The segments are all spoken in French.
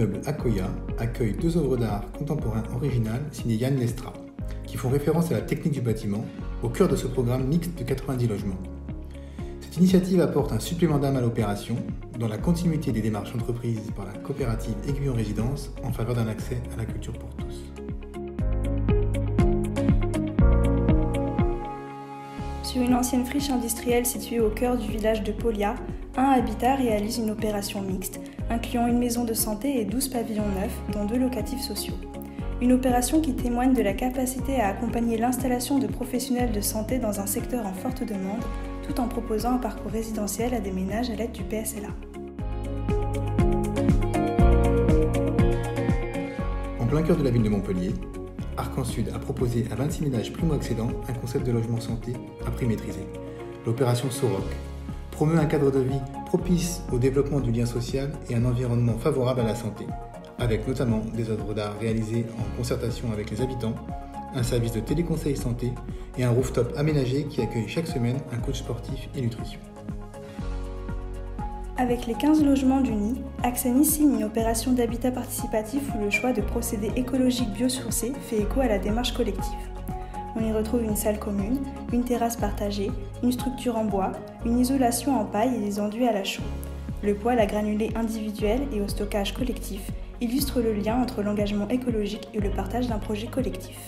l'immeuble Akoya accueille 2 œuvres d'art contemporain originales signées Yann Lestra, qui font référence à la technique du bâtiment, au cœur de ce programme mixte de 90 logements. Cette initiative apporte un supplément d'âme à l'opération, dans la continuité des démarches entreprises par la coopérative Aiguillon Résidence en faveur d'un accès à la culture pour tous. Sur une ancienne friche industrielle située au cœur du village de Polia, un habitat réalise une opération mixte, incluant une maison de santé et 12 pavillons neufs, dont 2 locatifs sociaux. Une opération qui témoigne de la capacité à accompagner l'installation de professionnels de santé dans un secteur en forte demande, tout en proposant un parcours résidentiel à des ménages à l'aide du PSLA. En plein cœur de la ville de Montpellier, Arc-en-Sud a proposé à 26 ménages primo-accédants un concept de logement santé à prix maîtrisé. L'opération Soroc promeut un cadre de vie propice au développement du lien social et un environnement favorable à la santé, avec notamment des œuvres d'art réalisées en concertation avec les habitants, un service de téléconseil santé et un rooftop aménagé qui accueille chaque semaine un coach sportif et nutrition. Avec les 15 logements du nid, Axani signe une opération d'habitat participatif où le choix de procédés écologiques biosourcés fait écho à la démarche collective. On y retrouve une salle commune, une terrasse partagée, une structure en bois, une isolation en paille et des enduits à la chaux. Le poêle à granulés individuel et au stockage collectif illustre le lien entre l'engagement écologique et le partage d'un projet collectif.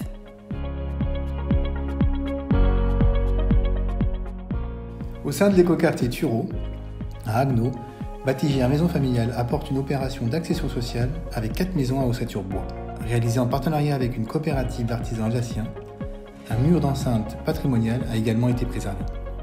Au sein de l'écoquartier Tureau, à Agno, Bâtigère Maison Familiale apporte une opération d'accession sociale avec 4 maisons à ossature bois, réalisée en partenariat avec une coopérative d'artisans alsaciens. Un mur d'enceinte patrimonial a également été préservé.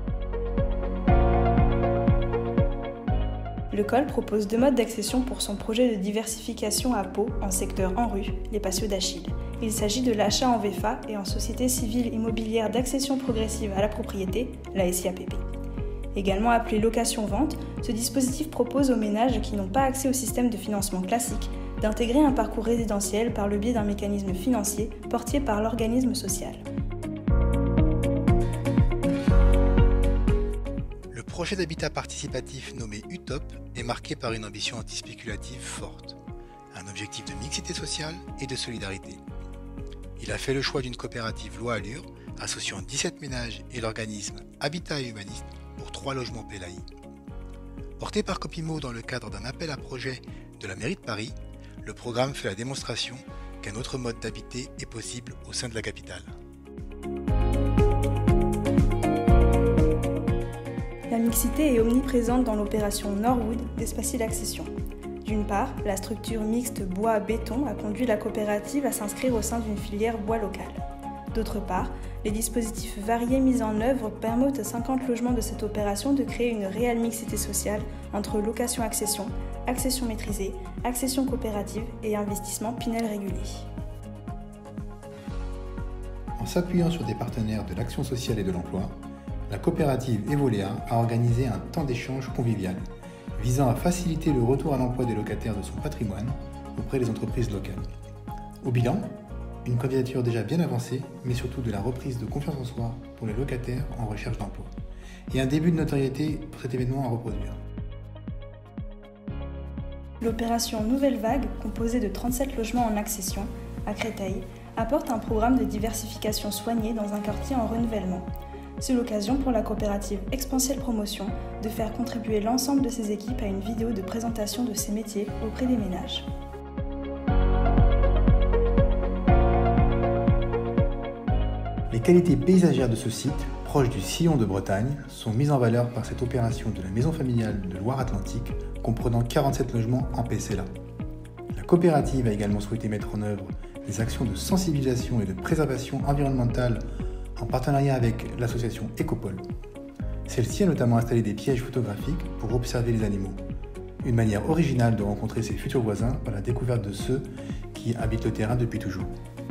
Le COL propose 2 modes d'accession pour son projet de diversification à Pau en secteur en rue, les Patios d'Achille. Il s'agit de l'achat en VFA et en société civile immobilière d'accession progressive à la propriété, la SIAPP. Également appelé location-vente, ce dispositif propose aux ménages qui n'ont pas accès au système de financement classique d'intégrer un parcours résidentiel par le biais d'un mécanisme financier porté par l'organisme social. Le projet d'habitat participatif nommé UTOP est marqué par une ambition antispéculative forte, un objectif de mixité sociale et de solidarité. Il a fait le choix d'une coopérative loi Allure associant 17 ménages et l'organisme Habitat et Humaniste pour 3 logements PLAI. Porté par Copimo dans le cadre d'un appel à projet de la mairie de Paris, le programme fait la démonstration qu'un autre mode d'habiter est possible au sein de la capitale. La mixité est omniprésente dans l'opération Norwood d'Espacil Accession. D'une part, la structure mixte bois-béton a conduit la coopérative à s'inscrire au sein d'une filière bois locale. D'autre part, les dispositifs variés mis en œuvre permettent à 50 logements de cette opération de créer une réelle mixité sociale entre location-accession, accession maîtrisée, accession coopérative et investissement Pinel régulier. En s'appuyant sur des partenaires de l'action sociale et de l'emploi, la coopérative Evolea a organisé un temps d'échange convivial visant à faciliter le retour à l'emploi des locataires de son patrimoine auprès des entreprises locales. Au bilan, une candidature déjà bien avancée, mais surtout de la reprise de confiance en soi pour les locataires en recherche d'emploi, et un début de notoriété pour cet événement à reproduire. L'opération Nouvelle Vague, composée de 37 logements en accession, à Créteil, apporte un programme de diversification soigné dans un quartier en renouvellement. C'est l'occasion pour la coopérative Expansiel Promotion de faire contribuer l'ensemble de ses équipes à une vidéo de présentation de ses métiers auprès des ménages. Les qualités paysagères de ce site, proche du sillon de Bretagne, sont mises en valeur par cette opération de la Maison Familiale de Loire-Atlantique, comprenant 47 logements en PSLA. La coopérative a également souhaité mettre en œuvre des actions de sensibilisation et de préservation environnementale en partenariat avec l'association Ecopol. Celle-ci a notamment installé des pièges photographiques pour observer les animaux. Une manière originale de rencontrer ses futurs voisins par la découverte de ceux qui habitent le terrain depuis toujours.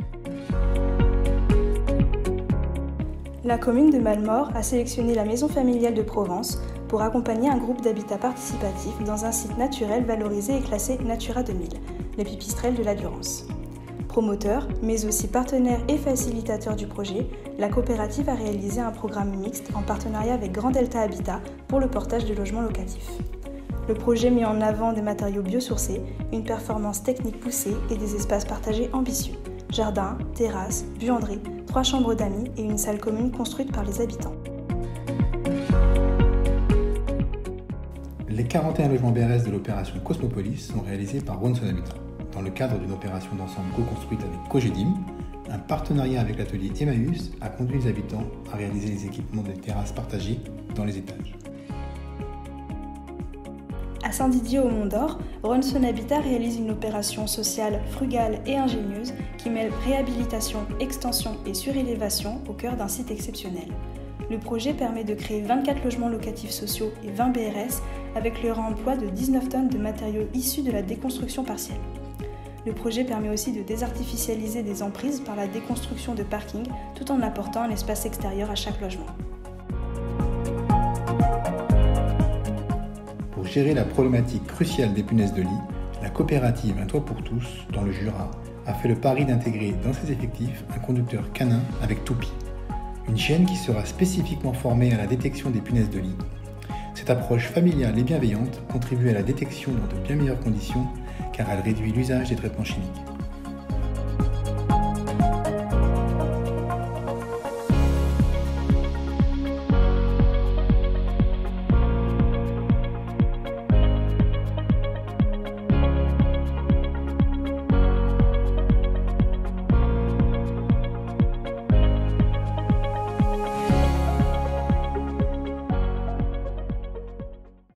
La commune de Malmort a sélectionné la Maison Familiale de Provence pour accompagner un groupe d'habitat participatif dans un site naturel valorisé et classé Natura 2000, les pipistrelles de la Durance. Promoteur, mais aussi partenaire et facilitateur du projet, la coopérative a réalisé un programme mixte en partenariat avec Grand Delta Habitat pour le portage de logements locatifs. Le projet met en avant des matériaux biosourcés, une performance technique poussée et des espaces partagés ambitieux. Jardin, terrasse, buanderie, 3 chambres d'amis et une salle commune construite par les habitants. Les 41 logements BRS de l'opération Cosmopolis sont réalisés par Ronson Habitat, dans le cadre d'une opération d'ensemble co-construite avec Cogedim. Un partenariat avec l'atelier Emmaüs a conduit les habitants à réaliser les équipements des terrasses partagées dans les étages. À Saint-Didier au Mont-d'Or, Ronson Habitat réalise une opération sociale frugale et ingénieuse qui mêle réhabilitation, extension et surélévation au cœur d'un site exceptionnel. Le projet permet de créer 24 logements locatifs sociaux et 20 BRS avec le réemploi de 19 tonnes de matériaux issus de la déconstruction partielle. Le projet permet aussi de désartificialiser des emprises par la déconstruction de parkings tout en apportant un espace extérieur à chaque logement. Pour gérer la problématique cruciale des punaises de lit, la coopérative Un Toit pour tous, dans le Jura, a fait le pari d'intégrer dans ses effectifs un conducteur canin avec toupie. Une chienne qui sera spécifiquement formée à la détection des punaises de lit. Cette approche familiale et bienveillante contribue à la détection dans de bien meilleures conditions car elle réduit l'usage des traitements chimiques.